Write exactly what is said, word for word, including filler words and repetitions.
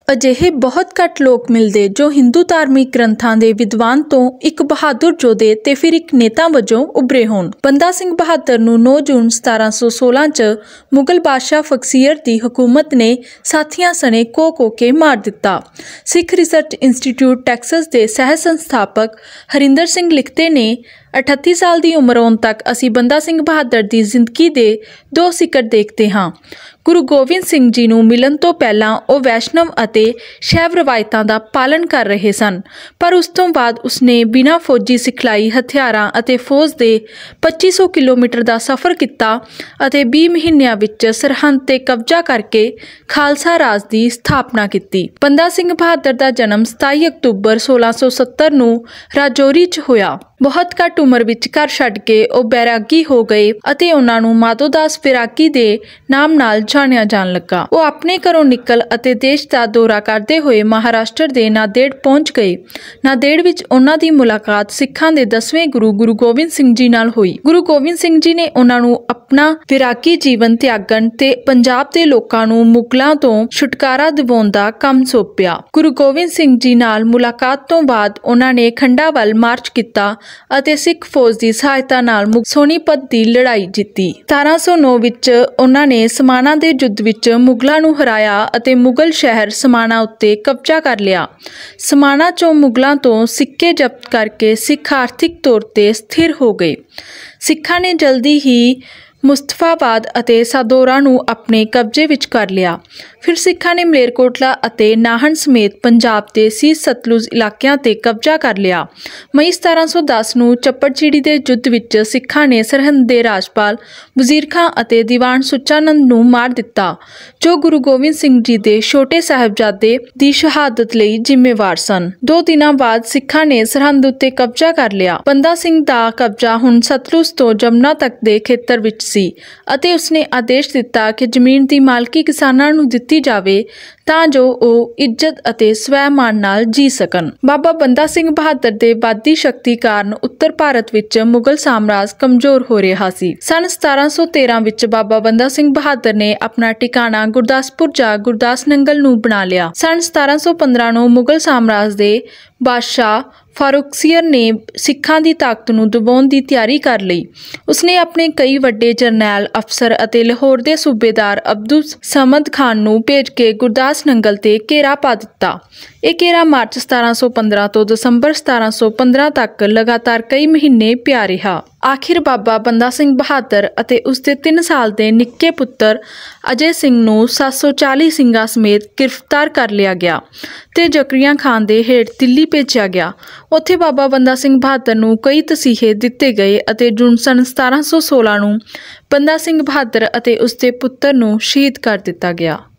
ਅਜਿਹੇ ਬਹੁਤ ਘੱਟ ਲੋਕ ਮਿਲਦੇ ਜੋ ਹਿੰਦੂ ਧਾਰਮਿਕ ਗ੍ਰੰਥਾਂ ਦੇ ਵਿਦਵਾਨ ਤੋਂ ਇੱਕ ਬਹਾਦਰ ਯੋਧੇ ਤੇ ਫਿਰ ਇੱਕ ਨੇਤਾ ਵਜੋਂ ਉੱਭਰੇ ਹੋਣ। ਬੰਦਾ ਸਿੰਘ ਬਹਾਦਰ ਨੂੰ ਨੌ ਜੂਨ ਸਤਾਰਾਂ ਸੌ ਸੋਲਾਂ ਚ ਮੁਗਲ ਬਾਦਸ਼ਾਹ ਬਖਤੀਅਰ ਦੀ ਹਕੂਮਤ ਨੇ ਸਾਥੀਆਂ ਸਣੇ ਕੋ ਕੋ ਕੇ ਮਾਰ ਦਿੱਤਾ। ਸਿੱਖ ਰਿਸਰਚ ਇੰਸਟੀਚਿਊਟ ਟੈਕਸਸ ਦੇ ਸਹਿ ਸੰਸਥਾਪਕ ਹਰਿੰਦਰ ਸਿੰਘ ਲਿਖਦੇ ਨੇ, ਅਠੱਤੀ ਸਾਲ ਦੀ ਉਮਰ ਹੋਣ ਤੱਕ ਅਸੀਂ ਬੰਦਾ ਸਿੰਘ ਬਹਾਦਰ ਦੀ ਜ਼ਿੰਦਗੀ ਦੇ ਦੋ ਸਿਕਰ ਦੇਖਦੇ ਹਾਂ। ਗੁਰੂ ਗੋਬਿੰਦ ਸਿੰਘ ਜੀ ਨੂੰ ਮਿਲਣ ਤੋਂ ਪਹਿਲਾਂ ਉਹ ਵੈਸ਼ਨਵ ਅਤੇ ਸ਼ੈਵ ਰਵਾਇਤਾਂ ਦਾ ਪਾਲਣ ਕਰ ਰਹੇ ਸਨ, ਪਰ ਉਸ ਤੋਂ ਬਾਅਦ ਉਸਨੇ ਬਿਨਾਂ ਫੌਜੀ ਸਿਖਲਾਈ, ਹਥਿਆਰਾਂ ਅਤੇ ਫੌਜ ਦੇ ਪੱਚੀ ਸੌ ਕਿਲੋਮੀਟਰ ਦਾ ਸਫ਼ਰ ਕੀਤਾ ਅਤੇ ਵੀਹ ਮਹੀਨਿਆਂ ਵਿੱਚ ਸਰਹੰਦ ਤੇ ਕਬਜ਼ਾ ਕਰਕੇ ਖਾਲਸਾ ਰਾਜ ਦੀ ਸਥਾਪਨਾ ਕੀਤੀ। ਬੰਦਾ ਸਿੰਘ ਬਹਾਦਰ ਦਾ ਜਨਮ ਸਤਾਈ ਅਕਤੂਬਰ ਸੋਲਾਂ ਸੌ ਸੱਤਰ ਨੂੰ ਰਾਜੌਰੀ 'ਚ ਹੋਇਆ। ਬਹੁਤ ਘੱਟ ਉਮਰ ਵਿੱਚ ਘਰ ਛੱਡ ਕੇ ਉਹ ਬੈਰਾਗੀ ਹੋ ਗਏ ਅਤੇ ਉਹਨਾਂ ਨੂੰ ਮਾਧੋਦਾਸ ਬੈਰਾਗੀ ਦੇ ਨਾਮ ਨਾਲ ਜਾਣਿਆ ਜਾਣ ਲੱਗਾ। ਉਹ ਆਪਣੇ ਘਰੋਂ ਨਿਕਲ ਅਤੇ ਦੇਸ਼ ਦਾ ਦੌਰਾ ਕਰਦੇ ਹੋਏ ਮਹਾਰਾਸ਼ਟਰ ਦੇ ਨਾਂਦੇੜ ਪਹੁੰਚ ਗਏ। ਨਾਂਦੇੜ ਵਿੱਚ ਉਹਨਾਂ ਦੀ ਮੁਲਾਕਾਤ ਸਿੱਖਾਂ ਦੇ ਦਸਵੇਂ ਗੁਰੂ ਗੁਰੂ ਗੋਬਿੰਦ ਸਿੰਘ ਜੀ ਨਾਲ ਹੋਈ। ਗੁਰੂ ਗੋਬਿੰਦ ਸਿੰਘ ਜੀ ਨੇ ਉਹਨਾਂ ਨੂੰ ਆਪਣਾ ਬੈਰਾਗੀ ਜੀਵਨ ਤਿਆਗਣ ਤੇ ਪੰਜਾਬ ਦੇ ਲੋਕਾਂ ਨੂੰ ਮੁਗਲਾਂ ਤੋਂ ਛੁਟਕਾਰਾ ਦਿਵਾਉਣ ਦਾ ਕੰਮ ਸੌਂਪਿਆ। ਗੁਰੂ ਗੋਬਿੰਦ ਸਿੰਘ ਜੀ ਨਾਲ ਮੁਲਾਕਾਤ ਤੋਂ ਬਾਅਦ ਉਹਨਾਂ ਨੇ ਖੰਡਾ ਵੱਲ ਮਾਰਚ ਕੀਤਾ ਅਤੇ ਸਿੱਖ ਫੌਜ ਦੀ ਸਹਾਇਤਾ ਨਾਲ ਸੋਨੀਪਤ ਦੀ ਲੜਾਈ ਜਿੱਤੀ। ਸਤਾਰਾਂ ਸੌ ਨੌ ਵਿੱਚ ਉਹਨਾਂ ਨੇ ਸਮਾਣਾ ਦੇ ਯੁੱਧ ਵਿੱਚ ਮੁਗਲਾਂ ਨੂੰ ਹਰਾਇਆ ਅਤੇ ਮੁਗਲ ਸ਼ਹਿਰ ਸਮਾਣਾ ਉੱਤੇ ਕਬਜ਼ਾ ਕਰ ਲਿਆ। ਸਮਾਣਾ ਚੋਂ ਮੁਗਲਾਂ ਤੋਂ ਸਿੱਕੇ ਜ਼ਬਤ ਕਰਕੇ ਸਿੱਖ ਆਰਥਿਕ ਤੌਰ ਤੇ ਸਥਿਰ ਹੋ ਗਏ। ਸਿੱਖਾਂ ਨੇ ਜਲਦੀ ਹੀ ਮੁਸਤਫਾਬਾਦ ਅਤੇ ਸਾਦੌਰਾ ਨੂੰ ਆਪਣੇ ਕਬਜ਼ੇ ਵਿੱਚ ਕਰ ਲਿਆ। ਫਿਰ ਸਿੱਖਾਂ ਨੇ ਮਲੇਰਕੋਟਲਾ ਅਤੇ ਨਾਹਨ ਸਮੇਤ ਪੰਜਾਬ ਦੇ ਸੀਸ ਸਤਲੁਜ ਇਲਾਕਿਆਂ ਤੇ ਕਬਜ਼ਾ ਕਰ ਲਿਆ। ਮਈ ਸਤਾਰਾਂ ਸੌ ਦਸ ਨੂੰ ਚੱਪੜਚਿੜੀ ਦੇ ਯੁੱਧ ਵਿੱਚ ਸਿੱਖਾਂ ਨੇ ਸਰਹੰਦ ਦੇ ਰਾਜਪਾਲ ਵਜ਼ੀਰ ਖਾਂ ਅਤੇ ਦੀਵਾਨ ਸੁੱਚਾਨੰਦ ਨੂੰ ਮਾਰ ਦਿੱਤਾ, ਜੋ ਗੁਰੂ ਗੋਬਿੰਦ ਸਿੰਘ ਜੀ ਦੇ ਛੋਟੇ ਸਾਹਿਬਜ਼ਾਦੇ ਦੀ ਸ਼ਹਾਦਤ ਲਈ ਜ਼ਿੰਮੇਵਾਰ ਸਨ। ਦੋ ਦਿਨਾਂ ਬਾਅਦ ਸਿੱਖਾਂ ਨੇ ਸਰਹੰਦ ਉੱਤੇ ਕਬਜ਼ਾ ਕਰ ਲਿਆ। ਬੰਦਾ ਸਿੰਘ ਦਾ ਕਬਜ਼ਾ ਹੁਣ ਸਤਲੁਜ ਤੋਂ ਜਮਨਾ ਤੱਕ ਦੇ ਖੇਤਰ ਵਿੱਚ ਸੀ ਅਤੇ ਉਸਨੇ ਆਦੇਸ਼ ਦਿੱਤਾ ਕਿ ਜ਼ਮੀਨ ਦੀ ਮਾਲਕੀ ਕਿਸਾਨਾਂ ਨੂੰ ਦਿੱਤੀ ਜਾਵੇ ਤਾਂ ਜੋ ਉਹ ਇੱਜ਼ਤ ਅਤੇ ਸਵੈਮਾਨ ਨਾਲ ਜੀ ਸਕਣ। ਬਾਬਾ ਬੰਦਾ ਸਿੰਘ ਬਹਾਦਰ ਦੇ ਵੱਧਦੀ ਸ਼ਕਤੀ ਕਾਰਨ ਉੱਤਰ ਭਾਰਤ ਵਿੱਚ ਮੁਗਲ ਸਾਮਰਾਜ ਕਮਜ਼ੋਰ ਹੋ ਰਿਹਾ ਸੀ। ਸੰਨ ਸਤਾਰਾਂ ਸੌ ਤੇਰਾਂ ਵਿੱਚ ਬਾਬਾ ਬੰਦਾ ਸਿੰਘ ਬਹਾਦਰ ਨੇ ਆਪਣਾ ਟਿਕਾਣਾ ਗੁਰਦਾਸਪੁਰ ਜਾਂ ਗੁਰਦਾਸ ਨੰਗਲ ਨੂੰ ਬਣਾ ਲਿਆ। ਸੰਨ ਸਤਾਰਾਂ ਸੌ ਪੰਦਰਾਂ ਨੂੰ ਮੁਗਲ ਸਾਮਰਾਜ ਦੇ ਬਾਦਸ਼ਾਹ ਫਾਰੁਖਸੀਅਰ ਨੇ ਸਿੱਖਾਂ ਦੀ ਤਾਕਤ ਨੂੰ ਦਬਾਉਣ ਦੀ ਤਿਆਰੀ ਕਰ ਲਈ। ਉਸਨੇ ਆਪਣੇ ਕਈ ਵੱਡੇ ਜਰਨੈਲ, ਅਫਸਰ ਅਤੇ ਲਾਹੌਰ ਦੇ ਸੂਬੇਦਾਰ ਅਬਦੁਲ ਸਮਦ ਖਾਨ ਨੂੰ ਭੇਜ ਕੇ ਗੁਰਦਾਸ ਨੰਗਲ ਤੇ ਘੇਰਾ ਪਾ ਦਿੱਤਾ। ਇਹ ਘੇਰਾ ਮਾਰਚ ਸਤਾਰਾਂ ਸੌ ਪੰਦਰਾਂ ਤੋਂ ਦਸੰਬਰ ਸਤਾਰਾਂ ਸੌ ਪੰਦਰਾਂ ਤੱਕ ਲਗਾਤਾਰ ਕਈ ਮਹੀਨੇ ਪਿਆ ਰਿਹਾ। ਆਖਿਰ ਬਾਬਾ ਬੰਦਾ ਸਿੰਘ ਬਹਾਦਰ ਅਤੇ ਉਸਦੇ ਤਿੰਨ ਸਾਲ ਦੇ ਨਿੱਕੇ ਪੁੱਤਰ ਅਜੇ ਸਿੰਘ ਨੂੰ ਸੱਤ ਸੌ ਚਾਲੀ ਸਿੰਘਾਂ ਸਮੇਤ ਗ੍ਰਿਫਤਾਰ ਕਰ ਲਿਆ ਗਿਆ ਤੇ ਜ਼ਕਰੀਆ ਖਾਨ ਦੇ ਹੇਠ ਦਿੱਲੀ ਭੇਜਿਆ ਗਿਆ। ਉੱਥੇ ਬਾਬਾ ਬੰਦਾ ਸਿੰਘ ਬਹਾਦਰ ਨੂੰ ਕਈ ਤਸੀਹੇ ਦਿੱਤੇ ਗਏ ਅਤੇ ਜੂਨ ਸੰਨ ਸਤਾਰਾਂ ਸੌ ਸੋਲਾਂ ਨੂੰ ਬੰਦਾ ਸਿੰਘ ਬਹਾਦਰ ਅਤੇ ਉਸਦੇ ਪੁੱਤਰ ਨੂੰ ਸ਼ਹੀਦ ਕਰ ਦਿੱਤਾ ਗਿਆ।